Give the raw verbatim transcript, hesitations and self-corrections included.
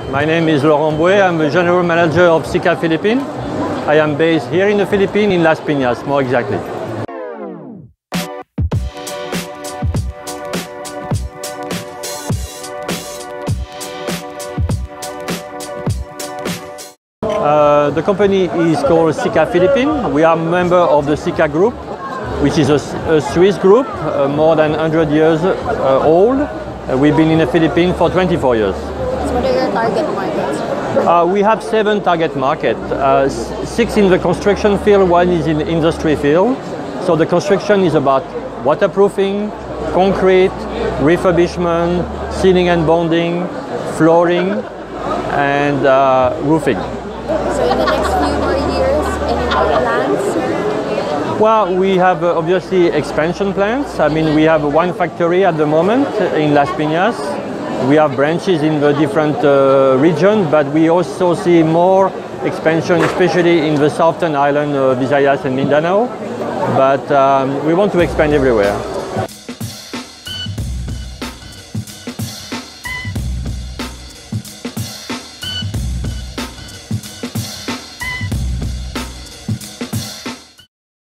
My name is Laurent Bouet. I'm the General Manager of Sika Philippines. I am based here in the Philippines, in Las Piñas, more exactly. Uh, the company is called Sika Philippines. We are a member of the Sika Group, which is a, a Swiss group, uh, more than one hundred years uh, old. Uh, we've been in the Philippines for twenty-four years. So what are your target markets? Uh, we have seven target markets, uh, six in the construction field, one is in the industry field. So the construction is about waterproofing, concrete, refurbishment, sealing and bonding, flooring, and uh, roofing. So in the next few more years, any more plans? Well, we have uh, obviously expansion plans. I mean, we have one factory at the moment in Las Piñas. We have branches in the different uh, regions, but we also see more expansion, especially in the southern island, uh, Visayas and Mindanao. But um, we want to expand everywhere.